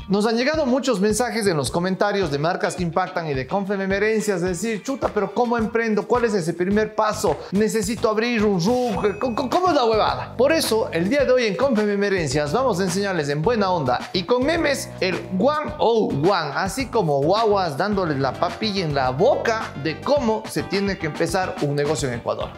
Nos han llegado muchos mensajes en los comentarios de marcas que impactan y de Confememerencias, de decir, chuta, pero ¿cómo emprendo? ¿Cuál es ese primer paso? Necesito abrir un RUC. ¿Cómo es la huevada? Por eso, el día de hoy en Confememerencias vamos a enseñarles en buena onda y con memes el 101, así como guaguas dándoles la papilla en la boca de cómo se tiene que empezar un negocio en Ecuador.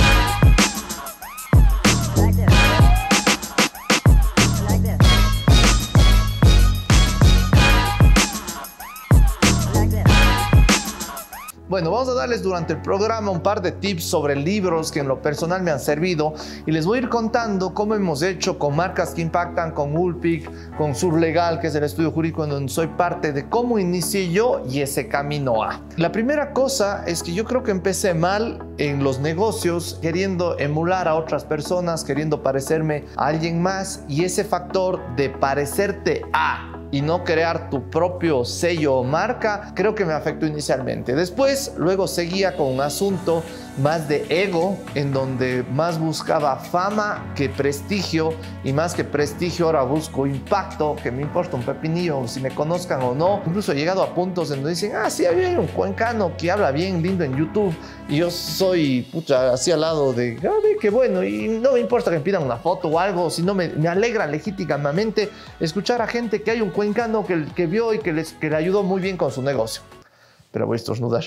Bueno, vamos a darles durante el programa un par de tips sobre libros que en lo personal me han servido y les voy a ir contando cómo hemos hecho con marcas que impactan, con Ulpic, con Surlegal, que es el estudio jurídico en donde soy parte, de cómo inicié yo y ese camino a. La primera cosa es que yo creo que empecé mal en los negocios, queriendo emular a otras personas, queriendo parecerme a alguien más, y ese factor de parecerte a y no crear tu propio sello o marca, creo que me afectó inicialmente. Después, luego seguía con un asunto más de ego, en donde más buscaba fama que prestigio, y más que prestigio ahora busco impacto, que me importa un pepinillo si me conozcan o no. Incluso he llegado a puntos en donde dicen, sí, hay un cuencano que habla bien lindo en YouTube, y yo soy, pucha, así al lado de, qué bueno, y no me importa que me pidan una foto o algo, sino me alegra legítimamente escuchar a gente que hay un cuencano que vio y que le ayudó muy bien con su negocio. Pero voy a estornudar.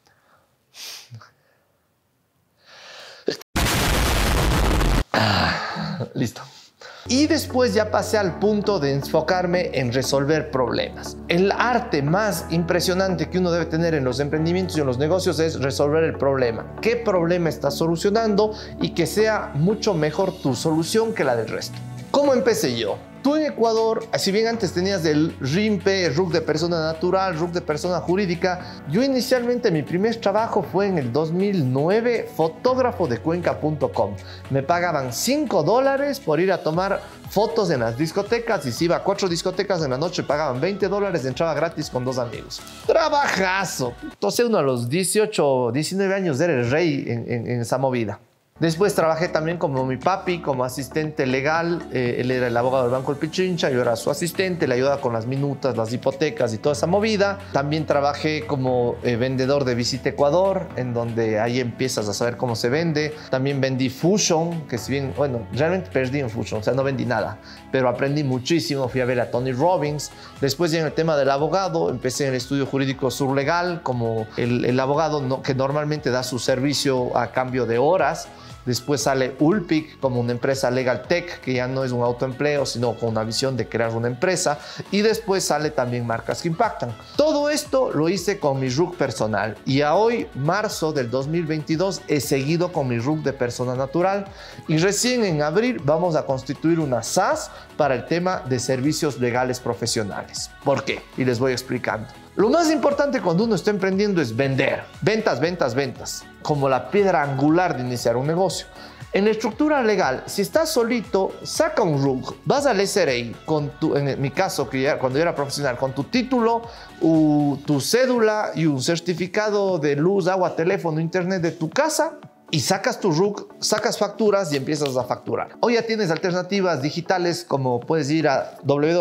Listo. Y después ya pasé al punto de enfocarme en resolver problemas. El arte más impresionante que uno debe tener en los emprendimientos y en los negocios es resolver el problema. ¿Qué problema estás solucionando? Y que sea mucho mejor tu solución que la del resto. ¿Cómo empecé yo? Tú en Ecuador, si bien antes tenías el RIMPE, RUC de persona natural, RUC de persona jurídica, yo inicialmente mi primer trabajo fue en el 2009, fotógrafo de Cuenca.com. Me pagaban $5 por ir a tomar fotos en las discotecas, y si iba a 4 discotecas en la noche pagaban $20, entraba gratis con 2 amigos. ¡Trabajazo! Entonces uno a los 18, 19 años era el rey en esa movida. Después trabajé también como mi papi, como asistente legal. Él era el abogado del Banco El Pichincha, yo era su asistente, le ayudaba con las minutas, las hipotecas y toda esa movida. También trabajé como vendedor de Visita Ecuador, en donde ahí empiezas a saber cómo se vende. También vendí Fusion, que si bien, bueno, realmente perdí en Fusion, o sea, no vendí nada, pero aprendí muchísimo. Fui a ver a Tony Robbins. Después ya en el tema del abogado, empecé en el estudio jurídico Surlegal, como el abogado que normalmente da su servicio a cambio de horas. Después sale Ulpic como una empresa legal tech, que ya no es un autoempleo, sino con una visión de crear una empresa. Y después sale también Marcas que Impactan. Todo esto lo hice con mi RUC personal. Y a hoy, marzo del 2022, he seguido con mi RUC de persona natural. Y recién en abril vamos a constituir una SAS para el tema de servicios legales profesionales. ¿Por qué? Y les voy explicando. Lo más importante cuando uno está emprendiendo es vender. Ventas, ventas, ventas. Como la piedra angular de iniciar un negocio. En la estructura legal, si estás solito, saca un RUC, vas al SRI, en mi caso, cuando yo era profesional, con tu título, tu cédula y un certificado de luz, agua, teléfono, internet de tu casa, y sacas tu RUC, sacas facturas y empiezas a facturar. Hoy ya tienes alternativas digitales, como puedes ir a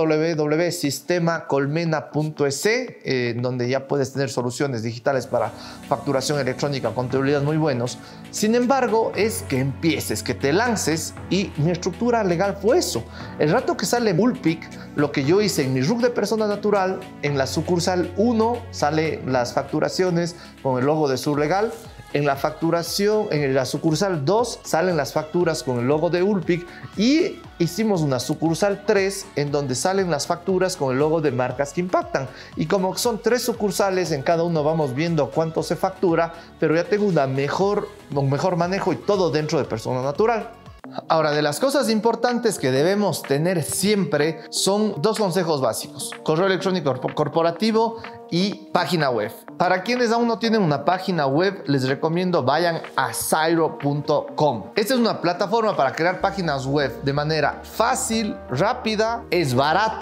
www.sistemacolmena.es, donde ya puedes tener soluciones digitales para facturación electrónica, contabilidad muy buenos. Sin embargo, es que empieces, que te lances, y mi estructura legal fue eso. El rato que sale Ulpic, lo que yo hice en mi RUC de persona natural, en la sucursal 1 sale las facturaciones con el logo de Surlegal. En la facturación, en la sucursal 2 salen las facturas con el logo de Ulpic, y hicimos una sucursal 3 en donde salen las facturas con el logo de Marcas que Impactan. Y como son 3 sucursales, en cada uno vamos viendo cuánto se factura, pero ya tengo un mejor manejo, y todo dentro de persona natural. Ahora, de las cosas importantes que debemos tener siempre son 2 consejos básicos: correo electrónico corporativo y página web. Para quienes aún no tienen una página web, les recomiendo vayan a Zairo.com. Esta es una plataforma para crear páginas web de manera fácil, rápida, es barata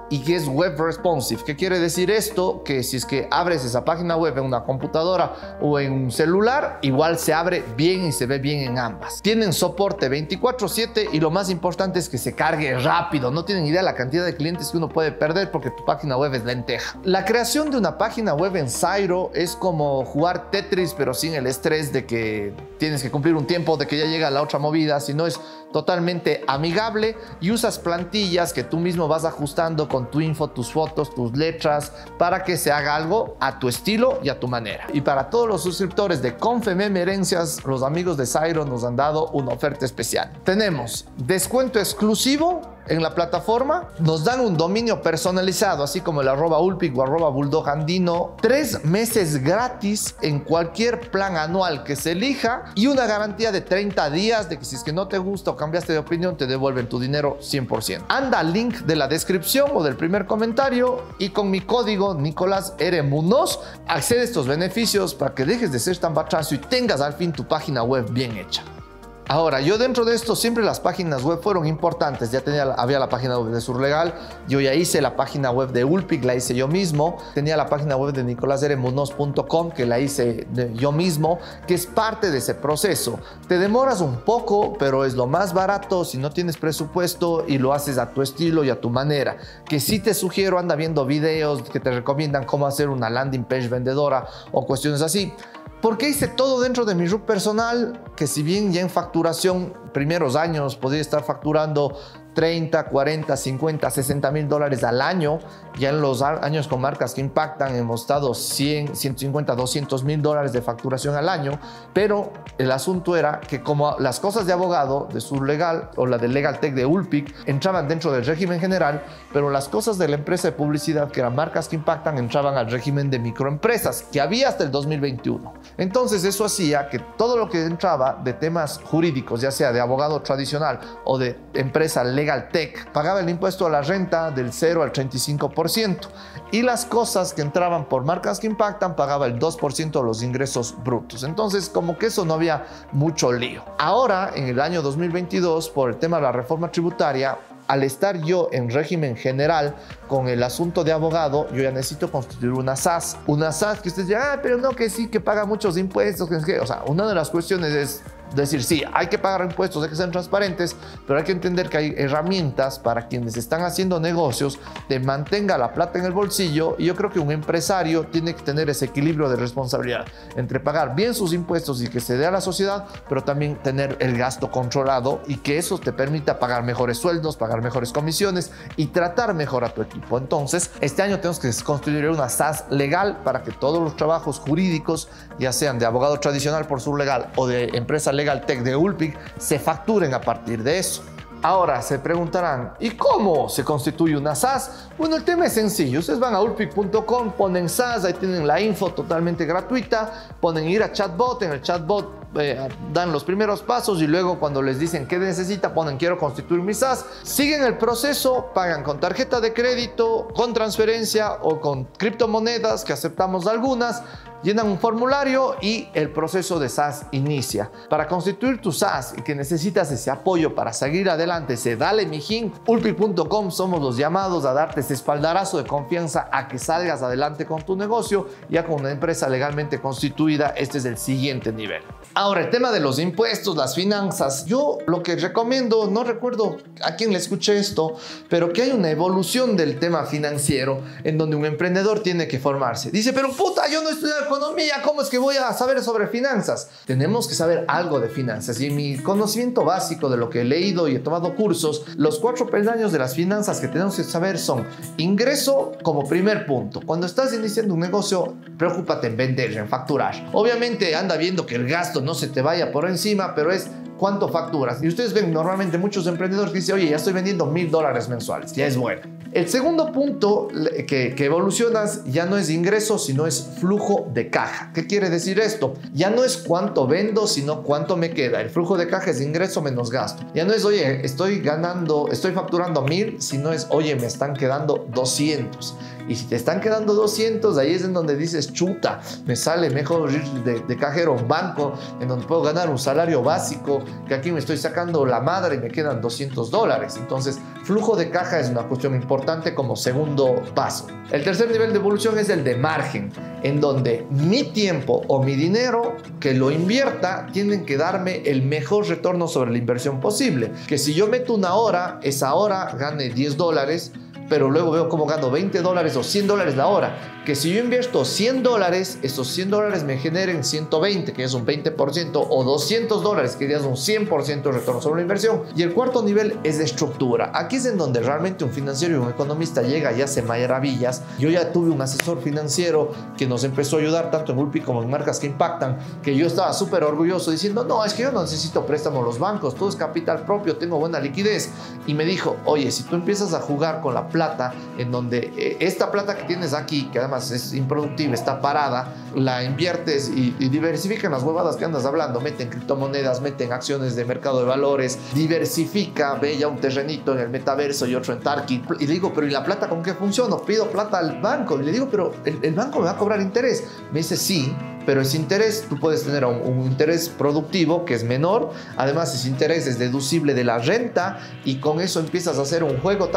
y que es web responsive. ¿Qué quiere decir esto? Que si es que abres esa página web en una computadora o en un celular, igual se abre bien y se ve bien en ambas. Tienen soporte 24/7 y lo más importante es que se cargue rápido. No tienen idea la cantidad de clientes que uno puede perder porque tu página web es lenteja. La creación de una página web en Zairo es como jugar Tetris, pero sin el estrés de que tienes que cumplir un tiempo, de que ya llega la otra movida, sino es totalmente amigable y usas plantillas que tú mismo vas ajustando con tu info, tus fotos, tus letras, para que se haga algo a tu estilo y a tu manera. Y para todos los suscriptores de Confememerencias, los amigos de Zairo nos han dado una oferta especial. Tenemos descuento exclusivo en la plataforma, nos dan un dominio personalizado, así como el @ulpic o @bulldogandino, 3 meses gratis en cualquier plan anual que se elija y una garantía de 30 días de que si es que no te gusta o cambiaste de opinión, te devuelven tu dinero 100%. Anda al link de la descripción o del primer comentario y con mi código Nicolás R. Munoz accede a estos beneficios para que dejes de ser tan bachazo y tengas al fin tu página web bien hecha. Ahora, yo dentro de esto siempre las páginas web fueron importantes. Ya había la página web de Surlegal, yo ya hice la página web de Ulpic, la hice yo mismo. Tenía la página web de nicolasrmunoz.com, que la hice yo mismo, que es parte de ese proceso. Te demoras un poco, pero es lo más barato si no tienes presupuesto y lo haces a tu estilo y a tu manera. Que sí te sugiero, anda viendo videos que te recomiendan cómo hacer una landing page vendedora o cuestiones así. Porque hice todo dentro de mi RUC personal, que si bien ya en facturación, primeros años, podría estar facturando 30, 40, 50, 60 mil dólares al año. Ya en los años con marcas que impactan hemos estado 100, 150, 200 mil dólares de facturación al año. Pero el asunto era que como las cosas de abogado de Surlegal o la de Legal Tech de Ulpic entraban dentro del régimen general, pero las cosas de la empresa de publicidad, que eran marcas que impactan, entraban al régimen de microempresas, que había hasta el 2021. Entonces eso hacía que todo lo que entraba de temas jurídicos, ya sea de abogado tradicional o de empresa Legal Tech, pagaba el impuesto a la renta del 0 al 35%, y las cosas que entraban por marcas que impactan pagaba el 2% de los ingresos brutos. Entonces como que eso no había mucho lío. Ahora en el año 2022, por el tema de la reforma tributaria, al estar yo en régimen general con el asunto de abogado, yo ya necesito constituir una SAS. Una SAS que ustedes dirán, pero no, que sí, que paga muchos impuestos. O sea, una de las cuestiones es decir, sí, hay que pagar impuestos, hay que ser transparentes, pero hay que entender que hay herramientas para quienes están haciendo negocios de mantenga la plata en el bolsillo. Y yo creo que un empresario tiene que tener ese equilibrio de responsabilidad entre pagar bien sus impuestos y que se dé a la sociedad, pero también tener el gasto controlado y que eso te permita pagar mejores sueldos, pagar mejores comisiones y tratar mejor a tu equipo. Entonces, este año tenemos que constituir una SAS legal para que todos los trabajos jurídicos, ya sean de abogado tradicional por Surlegal o de empresa Legal Tech de Ulpic, se facturen a partir de eso. Ahora se preguntarán, ¿y cómo se constituye una SAS? Bueno, el tema es sencillo. Ustedes van a ulpic.com, ponen SAS, ahí tienen la info totalmente gratuita, ponen ir a chatbot, en el chatbot dan los primeros pasos y luego cuando les dicen qué necesita, ponen quiero constituir mi SAS, siguen el proceso, pagan con tarjeta de crédito, con transferencia o con criptomonedas, que aceptamos algunas, llenan un formulario y el proceso de SAS inicia. Para constituir tu SAS y que necesitas ese apoyo para seguir adelante, dale mijín, ulpic.com somos los llamados a darte ese espaldarazo de confianza a que salgas adelante con tu negocio. Ya con una empresa legalmente constituida, este es el siguiente nivel. Ahora, el tema de los impuestos, las finanzas, yo lo que recomiendo, no recuerdo a quién le escuché esto, pero que hay una evolución del tema financiero en donde un emprendedor tiene que formarse. Dice, pero puta, yo no estudié economía, ¿cómo es que voy a saber sobre finanzas? Tenemos que saber algo de finanzas, y en mi conocimiento básico de lo que he leído y he tomado cursos, los 4 peldaños de las finanzas que tenemos que saber son ingreso como primer punto. Cuando estás iniciando un negocio, preocúpate en vender, en facturar. Obviamente anda viendo que el gasto no se te vaya por encima, pero es cuánto facturas. Y ustedes ven normalmente muchos emprendedores que dicen, oye, ya estoy vendiendo $1000 mensuales, ya es bueno. El segundo punto que evolucionas ya no es ingreso, sino es flujo de caja. ¿Qué quiere decir esto? Ya no es cuánto vendo, sino cuánto me queda. El flujo de caja es ingreso menos gasto. Ya no es, oye, estoy facturando 1000, sino es, oye, me están quedando 200. Y si te están quedando 200, ahí es en donde dices, chuta, me sale mejor ir de cajero a un banco, en donde puedo ganar un salario básico, que aquí me estoy sacando la madre y me quedan $200. Entonces, Flujo de caja es una cuestión importante como segundo paso. El tercer nivel de evolución es el de margen, en donde mi tiempo o mi dinero que lo invierta tienen que darme el mejor retorno sobre la inversión posible. Que si yo meto una hora, esa hora gane $10, pero luego veo cómo gano $20 o $100 la hora. Que si yo invierto $100, esos $100 me generen 120, que es un 20%, o $200, que es un 100% de retorno sobre la inversión. Y el cuarto nivel es de estructura. Aquí es en donde realmente un financiero y un economista llega y hace maravillas. Yo ya tuve un asesor financiero que nos empezó a ayudar tanto en Ulpi como en Marcas que Impactan, que yo estaba súper orgulloso diciendo, no, es que yo no necesito préstamo a los bancos, todo es capital propio, tengo buena liquidez. Y me dijo, oye, si tú empiezas a jugar con la plata, en donde esta plata que tienes aquí, que además es improductiva, está parada, la inviertes y diversifican las huevadas que andas hablando, meten criptomonedas, meten acciones de mercado de valores, diversifica, ve ya un terrenito en el metaverso y otro en Tarki. Y le digo, pero ¿y la plata con qué funciona? Pido plata al banco y le digo, pero el banco me va a cobrar interés. Me dice, sí, pero ese interés, tú puedes tener un interés productivo que es menor, además ese interés es deducible de la renta y con eso empiezas a hacer un juego,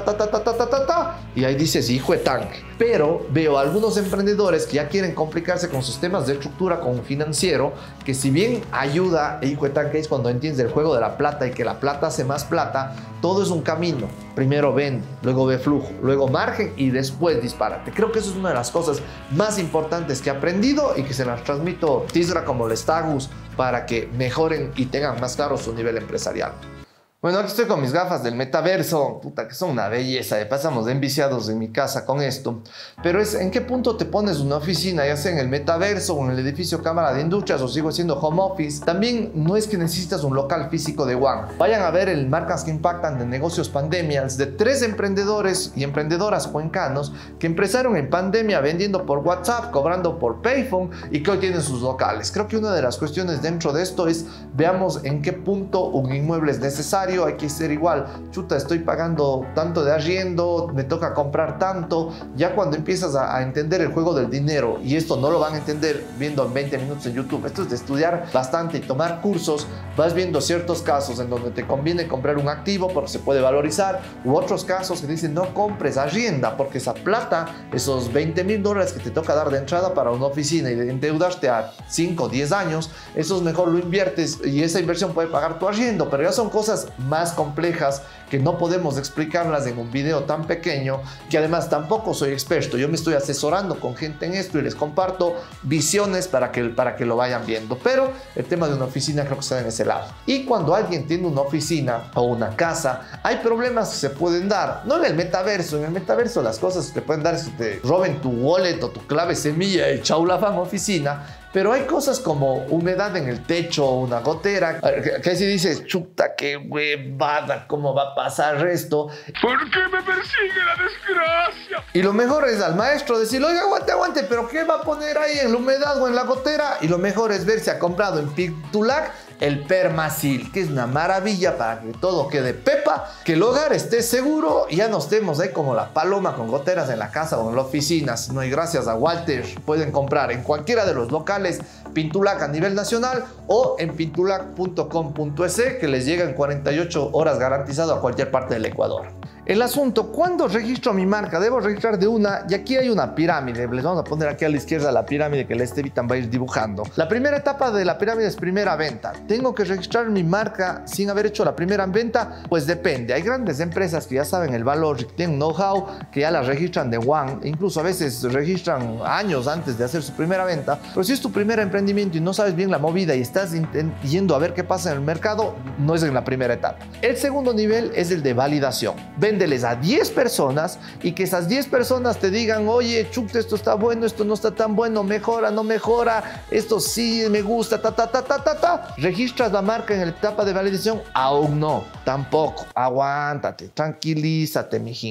y ahí dices, hijo de tanque. Pero veo algunos emprendedores que ya quieren complicarse con sus temas de estructura, con un financiero, que si bien ayuda, hijo de tanque, es cuando entiendes el juego de la plata y que la plata hace más plata, todo es un camino. Primero vende, luego ve flujo, luego margen y después dispárate. Creo que eso es una de las cosas más importantes que he aprendido y que se las transmito Tisra como les Tagus para que mejoren y tengan más claro su nivel empresarial. Bueno, aquí estoy con mis gafas del metaverso, puta, que son una belleza, pasamos de enviciados en mi casa con esto, pero es en qué punto te pones una oficina, ya sea en el metaverso o en el edificio Cámara de Industrias o sigo siendo home office. También no es que necesitas un local físico de One. Vayan a ver el Marcas que Impactan de Negocios Pandemias de 3 emprendedores y emprendedoras cuencanos que empezaron en pandemia vendiendo por WhatsApp, cobrando por Payphone y que hoy tienen sus locales. Creo que una de las cuestiones dentro de esto es veamos en qué punto un inmueble es necesario. Hay que ser igual, chuta, estoy pagando tanto de arriendo, me toca comprar tanto. Ya cuando empiezas a entender el juego del dinero, y esto no lo van a entender viendo 20 minutos en YouTube, esto es de estudiar bastante y tomar cursos, vas viendo ciertos casos en donde te conviene comprar un activo porque se puede valorizar, u otros casos que dicen no compres, arrienda, porque esa plata, esos $20,000 que te toca dar de entrada para una oficina y endeudarte a 5 o 10 años, eso es mejor lo inviertes y esa inversión puede pagar tu arriendo. Pero ya son cosas más complejas que no podemos explicarlas en un video tan pequeño, que además tampoco soy experto. Yo me estoy asesorando con gente en esto y les comparto visiones para que lo vayan viendo. Pero el tema de una oficina creo que está en ese lado. Y cuando alguien tiene una oficina o una casa, hay problemas que se pueden dar. No en el metaverso. En el metaverso las cosas que te pueden dar es que te roben tu wallet o tu clave semilla y chau la fan oficina. Pero hay cosas como humedad en el techo, una gotera, que si dices, chuta, qué huevada, ¿cómo va a pasar esto? ¿Por qué me persigue la desgracia? Y lo mejor es al maestro decirle, oiga, aguante, ¿pero qué va a poner ahí en la humedad o en la gotera? Y lo mejor es ver si ha comprado en Pictulac el Permasil, que es una maravilla para que todo quede pepa, que el hogar esté seguro y ya no estemos ahí como la paloma con goteras en la casa o en la oficina. Si no hay, gracias a Walter, pueden comprar en cualquiera de los locales Pintulac a nivel nacional o en pintulac.com.es, que les llega en 48 horas garantizado a cualquier parte del Ecuador. El asunto, ¿cuándo registro mi marca? Debo registrar de una, y aquí hay una pirámide. Les vamos a poner aquí a la izquierda la pirámide que el Estevitan va a ir dibujando. La primera etapa de la pirámide es primera venta. ¿Tengo que registrar mi marca sin haber hecho la primera venta? Pues depende. Hay grandes empresas que ya saben el valor, que tienen know-how, que ya las registran de one. Incluso a veces registran años antes de hacer su primera venta. Pero si es tu primer emprendimiento y no sabes bien la movida y estás yendo a ver qué pasa en el mercado, no es en la primera etapa. El segundo nivel es el de validación. Véndeles a 10 personas y que esas 10 personas te digan, oye, chuta, esto está bueno, esto no está tan bueno, mejora, no mejora, esto sí me gusta, ¿Registras la marca en la etapa de validación? Aún no, tampoco. Aguántate, tranquilízate, mijín.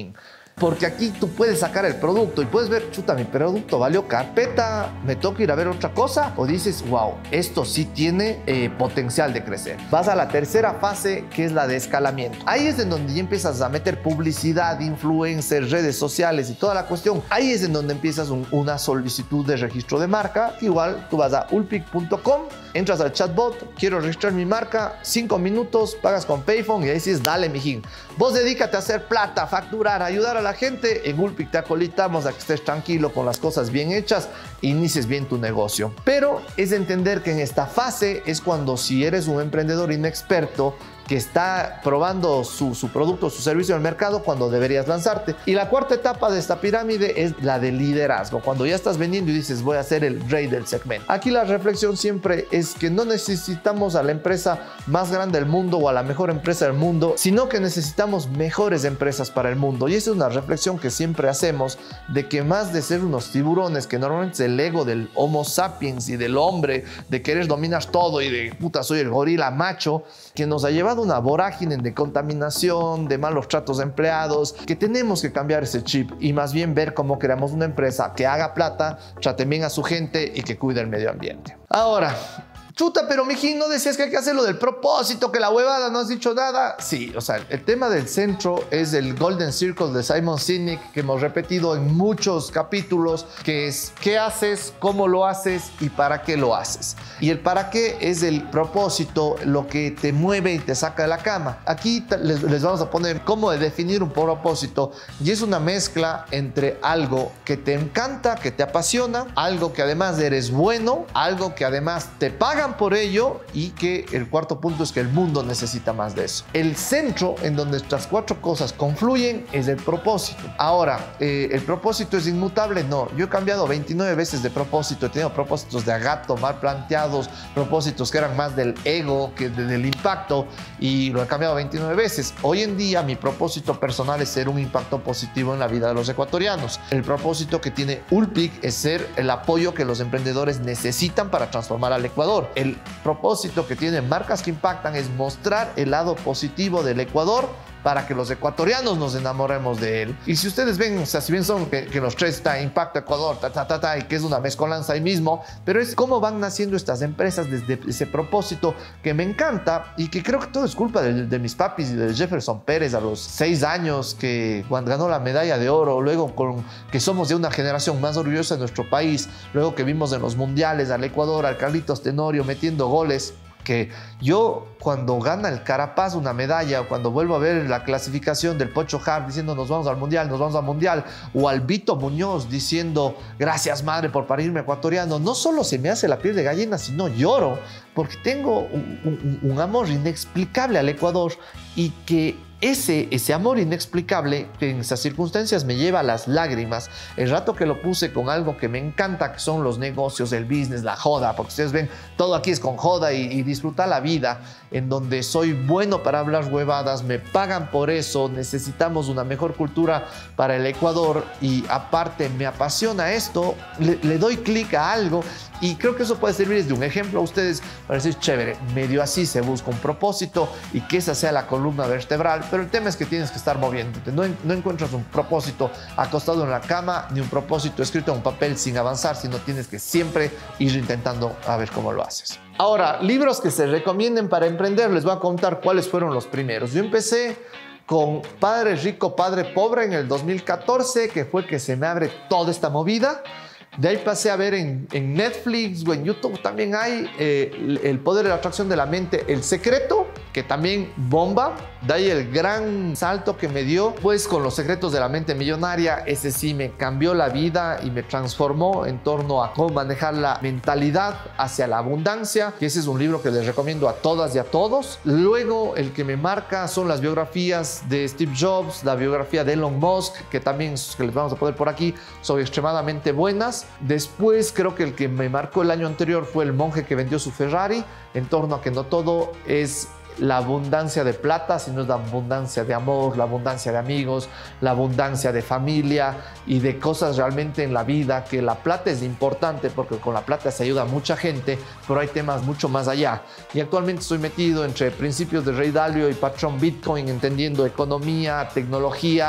porque aquí tú puedes sacar el producto y puedes ver, chuta, mi producto valió carpeta, me toca ir a ver otra cosa, o dices, wow, esto sí tiene potencial de crecer. Vas a la tercera fase, que es la de escalamiento. Ahí es en donde ya empiezas a meter publicidad, influencers, redes sociales y toda la cuestión. Ahí es en donde empiezas una solicitud de registro de marca. Igual tú vas a ulpic.com, entras al chatbot, quiero registrar mi marca, 5 minutos, pagas con Payphone y ahí dices, dale, mijín. Vos dedícate a hacer plata, facturar, ayudar a la gente. En Ulpic te acolitamos a que estés tranquilo con las cosas bien hechas e inicies bien tu negocio. Pero es entender que en esta fase es cuando, si eres un emprendedor inexperto que está probando su producto, su servicio en el mercado, cuando deberías lanzarte. Y la cuarta etapa de esta pirámide es la de liderazgo, cuando ya estás vendiendo y dices, voy a ser el rey del segmento. Aquí la reflexión siempre es que no necesitamos a la empresa más grande del mundo o a la mejor empresa del mundo, sino que necesitamos mejores empresas para el mundo. Y esa es una reflexión que siempre hacemos, de que más de ser unos tiburones, que normalmente es el ego del Homo sapiens y del hombre, de querer dominar todo y de puta soy el gorila macho, que nos ha llevado una vorágine de contaminación, de malos tratos de empleados, que tenemos que cambiar ese chip y más bien ver cómo creamos una empresa que haga plata, trate bien a su gente y que cuide el medio ambiente. Ahora, chuta, pero mijín, ¿no decías que hay que hacer lo del propósito, que la huevada, no has dicho nada? Sí, o sea, el tema del centro es el Golden Circle de Simon Sinek, que hemos repetido en muchos capítulos, que es qué haces, cómo lo haces y para qué lo haces. Y el para qué es el propósito, lo que te mueve y te saca de la cama. Aquí les vamos a poner cómo definir un propósito, y es una mezcla entre algo que te encanta, que te apasiona, algo que además eres bueno, algo que además te paga por ello, y que el cuarto punto es que el mundo necesita más de eso. El centro en donde estas cuatro cosas confluyen es el propósito. Ahora, ¿el propósito es inmutable? No. Yo he cambiado 29 veces de propósito. He tenido propósitos de agato, mal planteados, propósitos que eran más del ego que del impacto, y lo he cambiado 29 veces. Hoy en día mi propósito personal es ser un impacto positivo en la vida de los ecuatorianos. El propósito que tiene Ulpic es ser el apoyo que los emprendedores necesitan para transformar al Ecuador. El propósito que tienen Marcas que Impactan es mostrar el lado positivo del Ecuador para que los ecuatorianos nos enamoremos de él. Y si ustedes ven, o sea, si bien son que los tres está Impacto Ecuador, y que es una mezcolanza ahí mismo, pero es cómo van naciendo estas empresas desde ese propósito que me encanta, y que creo que todo es culpa de mis papis y de Jefferson Pérez a los 6 años, que cuando ganó la medalla de oro, luego que somos de una generación más orgullosa de nuestro país, luego que vimos en los mundiales al Ecuador, al Carlitos Tenorio metiendo goles, que yo cuando gana el Carapaz una medalla, o cuando vuelvo a ver la clasificación del Pocho Hart diciendo nos vamos al mundial, o al Vito Muñoz diciendo gracias madre por parirme ecuatoriano, no solo se me hace la piel de gallina, sino lloro, porque tengo un amor inexplicable al Ecuador, y que ese amor inexplicable que en esas circunstancias me lleva a las lágrimas. El rato que lo puse con algo que me encanta, que son los negocios, el business, la joda, porque ustedes ven, todo aquí es con joda y disfrutar la vida, en donde soy bueno para hablar huevadas, me pagan por eso, necesitamos una mejor cultura para el Ecuador, y aparte me apasiona esto, le doy clic a algo, y creo que eso puede servirles de un ejemplo a ustedes para decir, chévere, medio así se busca un propósito y que esa sea la columna vertebral, pero el tema es que tienes que estar moviéndote. No encuentras un propósito acostado en la cama, ni un propósito escrito en un papel sin avanzar, sino tienes que siempre ir intentando a ver cómo lo haces. Ahora, libros que se recomienden para emprender, les voy a contar cuáles fueron los primeros. Yo empecé con Padre Rico, Padre Pobre en el 2014, que fue que se me abre toda esta movida. De ahí pasé a ver en Netflix o en YouTube también hay El Poder de la Atracción de la Mente, El Secreto, que también bomba. De ahí el gran salto que me dio, pues con Los Secretos de la Mente Millonaria. Ese sí me cambió la vida y me transformó en torno a cómo manejar la mentalidad hacia la abundancia, que ese es un libro que les recomiendo a todas y a todos. Luego el que me marca son las biografías de Steve Jobs, la biografía de Elon Musk, que también que les vamos a poner por aquí, son extremadamente buenas. Después creo que el que me marcó el año anterior fue El monje que vendió su Ferrari, en torno a que no todo es la abundancia de plata, sino es la abundancia de amor, la abundancia de amigos, la abundancia de familia y de cosas realmente en la vida, que la plata es importante porque con la plata se ayuda a mucha gente, pero hay temas mucho más allá. Y actualmente estoy metido entre Principios de Ray Dalio y Patrón Bitcoin, entendiendo economía, tecnología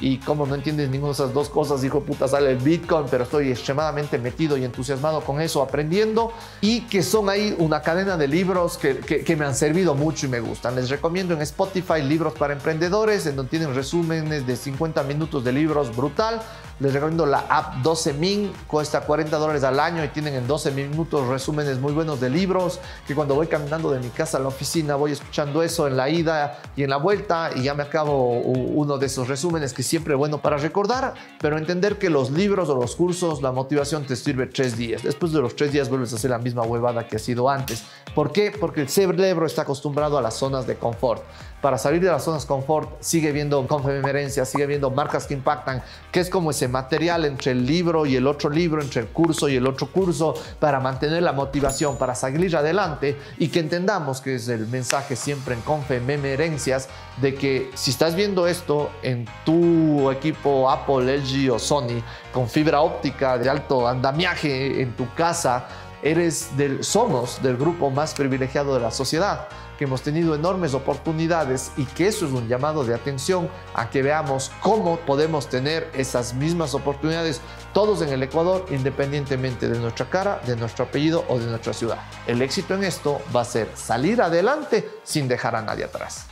y como no entiendes ninguna de esas dos cosas, hijo de puta, sale el Bitcoin, pero estoy extremadamente metido y entusiasmado con eso, aprendiendo, y que son ahí una cadena de libros que me han servido mucho y me gustan. Les recomiendo en Spotify Libros para Emprendedores, en donde tienen resúmenes de 50 minutos de libros, brutal. Les recomiendo la app 12min, cuesta $40 al año y tienen en 12 minutos resúmenes muy buenos de libros, que cuando voy caminando de mi casa a la oficina voy escuchando eso en la ida y en la vuelta, y ya me acabo uno de esos resúmenes, que siempre es bueno para recordar, pero entender que los libros o los cursos, la motivación te sirve 3 días. Después de los 3 días vuelves a hacer la misma huevada que has sido antes. ¿Por qué? Porque el cerebro está acostumbrado a las zonas de confort. Para salir de las zonas de confort sigue viendo conferencias, sigue viendo marcas que impactan, que es como ese material entre el libro y el otro libro, entre el curso y el otro curso, para mantener la motivación, para seguir adelante, y que entendamos que es el mensaje siempre en Conferencias, de que si estás viendo esto en tu equipo Apple, LG o Sony, con fibra óptica de alto andamiaje en tu casa, somos del grupo más privilegiado de la sociedad, que hemos tenido enormes oportunidades, y que eso es un llamado de atención a que veamos cómo podemos tener esas mismas oportunidades todos en el Ecuador, independientemente de nuestra cara, de nuestro apellido o de nuestra ciudad. El éxito en esto va a ser salir adelante sin dejar a nadie atrás.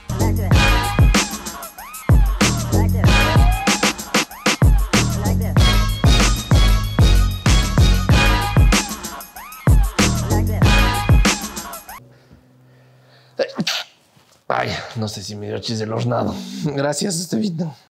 Ay, no sé si me dio chis del hornado. Gracias, Estevito.